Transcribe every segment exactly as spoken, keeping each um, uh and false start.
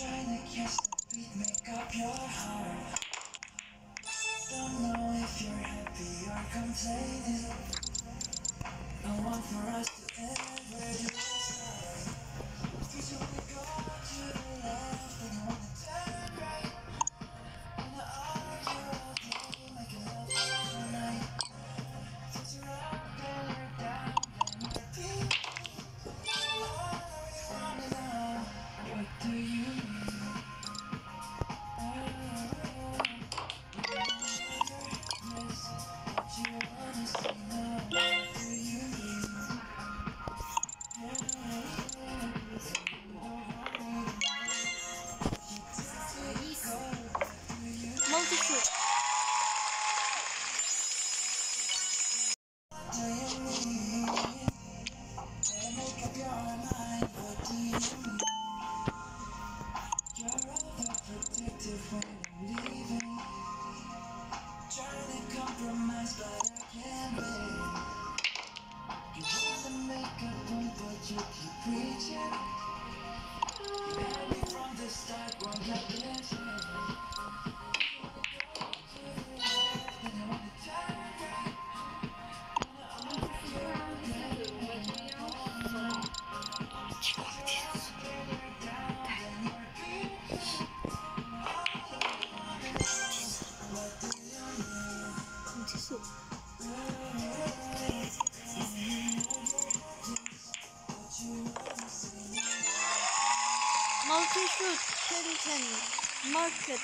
Trying to catch the beat, make up your heart. Don't know if you're happy or complaining. No one for us to ever do this. Cause you wanna go to the left and you wanna turn right. Wanna argue all day, making love all night. Cause you're up and you're down and you're deep. I already wanna know, what do you mean? Multi-shoot. Trying to compromise, but I can't wait. You wanna make a point, but you keep preaching. You had me from the start, wrong definition. Multi-shoot. ten ten. Market.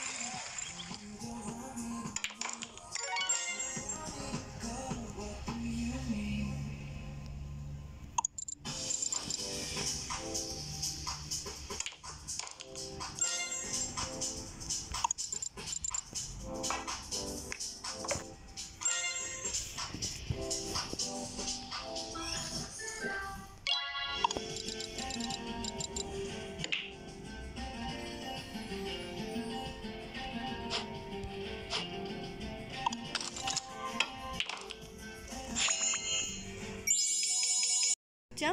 Jump.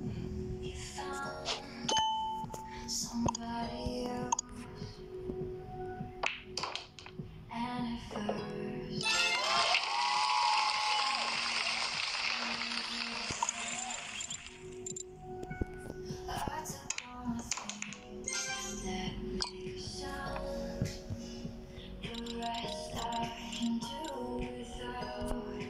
Somebody else, and at first I took on a thing that makes sound. The rest I can do without.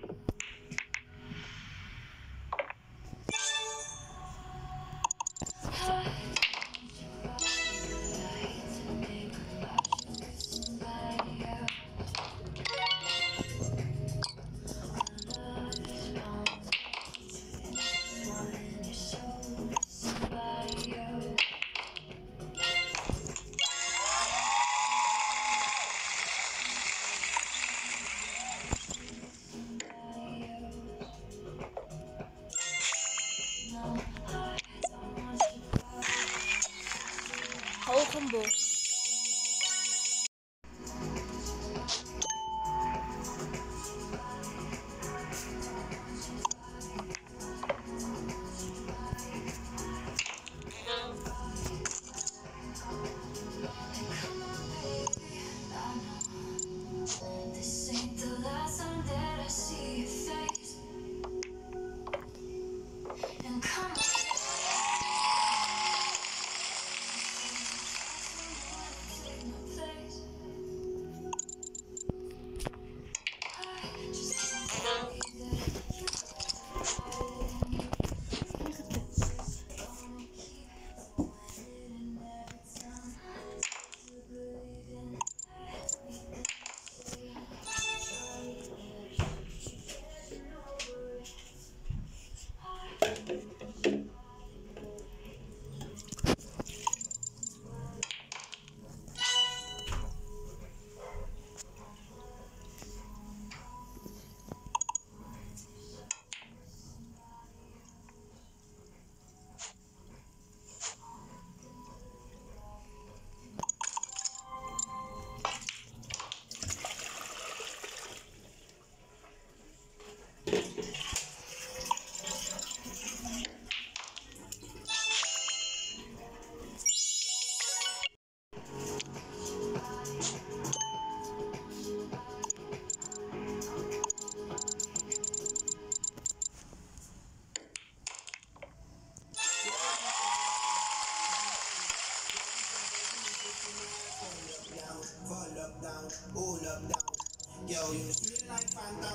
Whole combo. This ain't the last time that I see your face. And come on,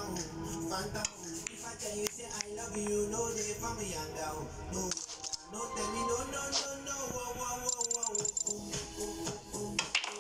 If I tell you say I love you, no day for me and down. No, no tell me no, no, no, no. Whoa, whoa, whoa, whoa.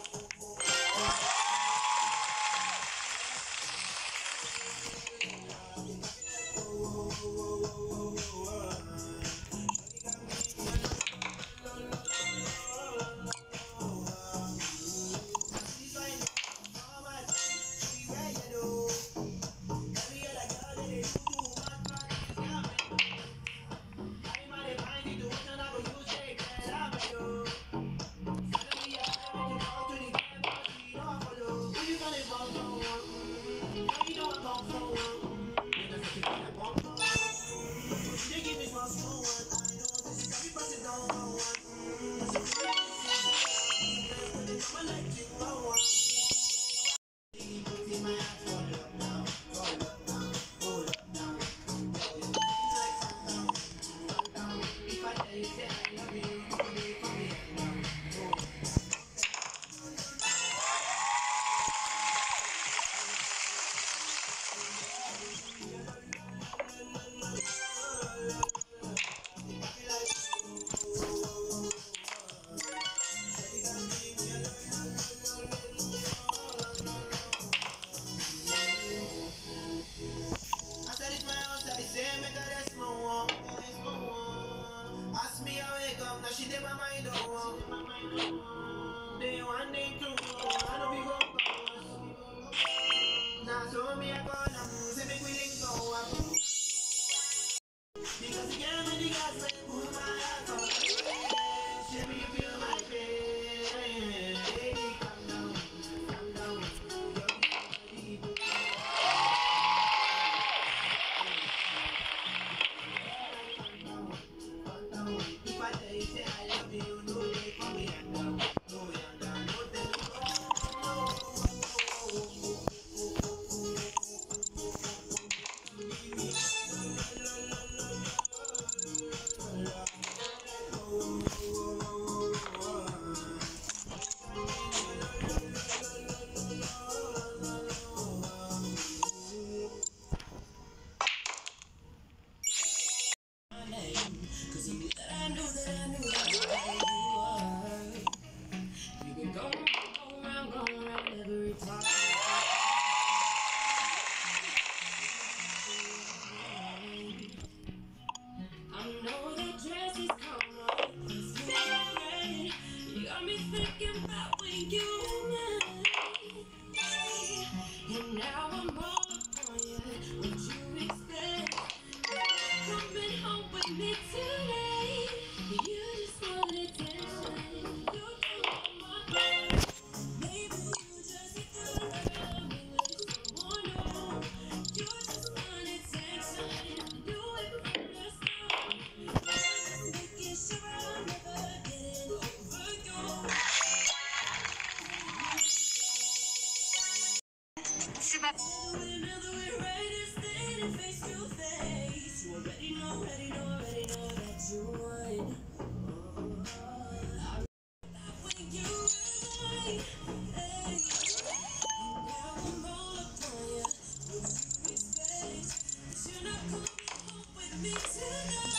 Ask me how I come, now she did my mind on. Day one, day two, I don't be going. Now show me a corner, say make we link go up. Because you can't make the gas, man, pull my heart up. Show me you feel my pain. Baby, calm down, calm down. You're the if I tell you say I love you, no day for me and down. No, and down, no tell me cause you knew that I knew that I knew that I knew you were. You've been going, going around, going around every time. I know that dress is common, it's red. You got me thinking about when you met. And now I'm all upon you. What you expect? Coming home with me tonight. You just want attention. You don't want my heart. Maybe you just hit the love me with someone new. You just want attention. Do it from the start. Just making sure I'm never getting over you. Another way, right is standing face to face. You already know, already know, already know that you would. When you were mine, hey. Now I'm all upon you. What you expect? But you're not coming home with me tonight.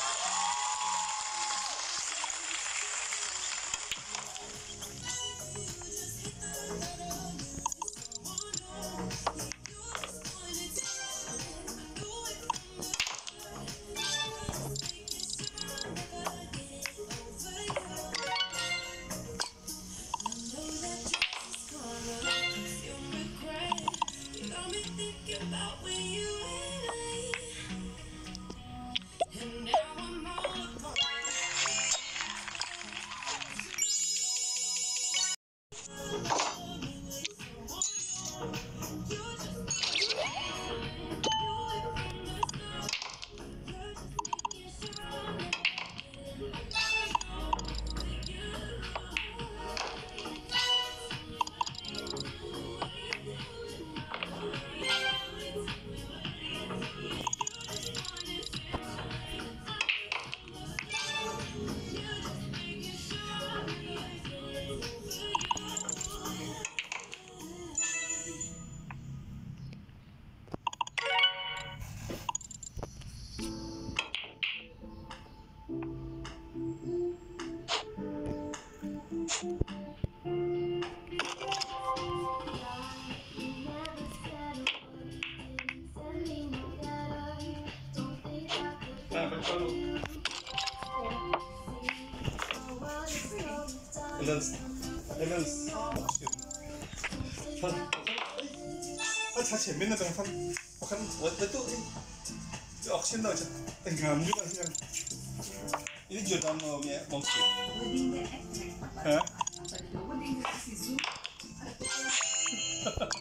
You just hit the letter, you someone new. You just wanted to do it from the start. Just making sure I'm never getting over you. I know that dress is gonna feel regret. You got me thinking about when you and I. And now I'm all upon you. You just want to do it from the start. You're just making sure I'm never getting over you. Elans, Elans. 아, 자체 맨날 한 한 waktu itu auction dah tengah juga kan. Ini Jordan mau ya mungkin. Hah?